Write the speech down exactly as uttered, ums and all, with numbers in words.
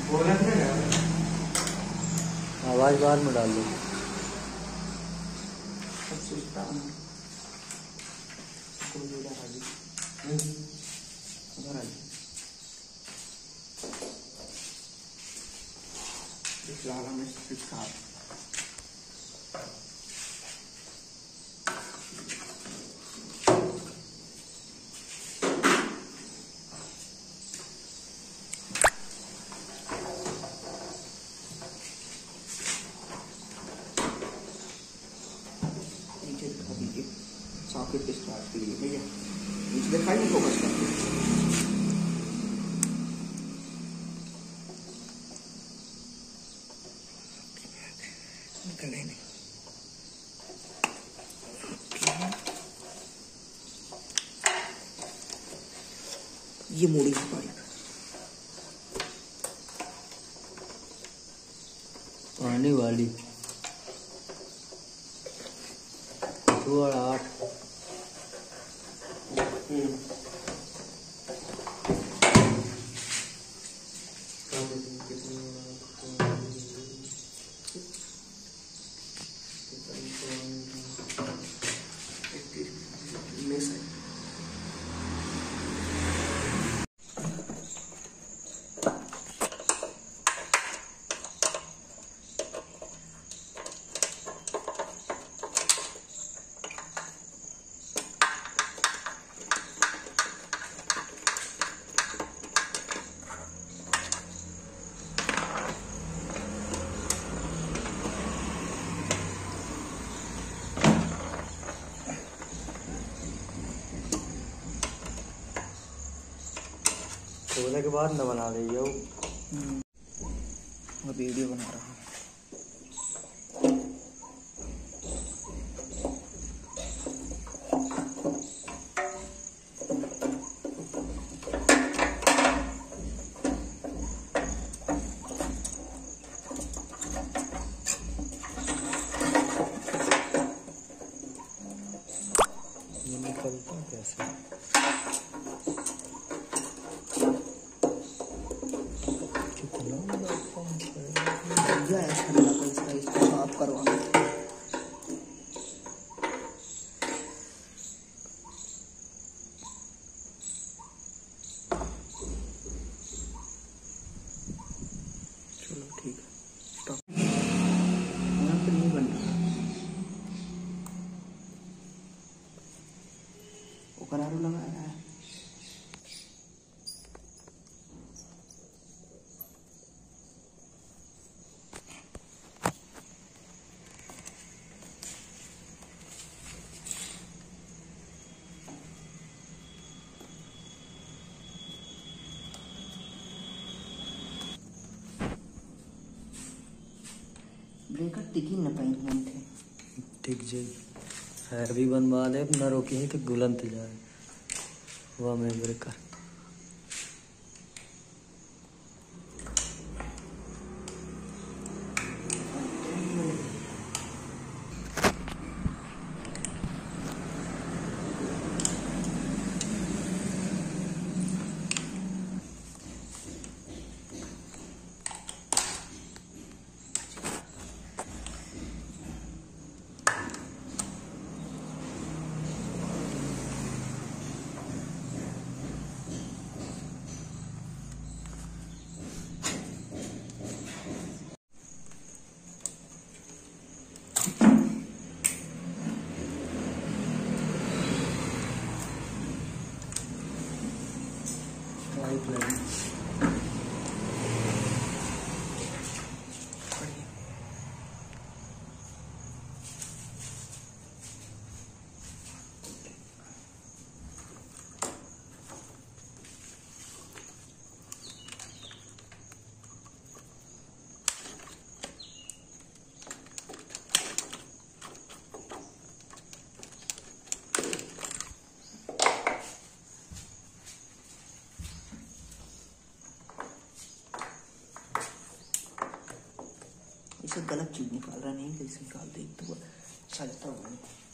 आवाज बाद में डाल दो। लाला में सिखा नीचे दिखा दीजिए सॉकेट के स्टार्ट के लिए भैया नीचे दिखाइए फोकस करके। निकले नहीं ये मोड़ी पाइप पानी वाली दो और आठ। सोने के बाद न बना रही हो। मैं वीडियो बना रहा हूँ। ये निकलता कैसे? इसको साफ करवाना चलो ठीक है स्टॉप। यहाँ पर नहीं बन रहा वो करारू लगाया है। ब्रेकर टिकी न पाई नहीं थे ठीक जी है भी बनवा ले न रोकी तो गुलंत जाए वह में ब्रेकर। लाइट लगी इसे गलत चीज निकाल रहा नहीं, कैसे निकाल दे तो चलता हुआ।